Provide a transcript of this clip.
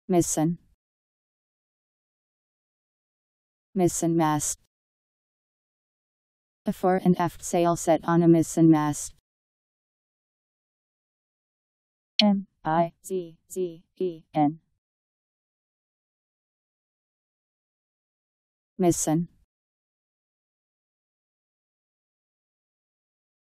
Mizzen. Mizzenmast. A fore and aft sail set on a mizzenmast. M-I-Z-Z-E-N. Mizzen.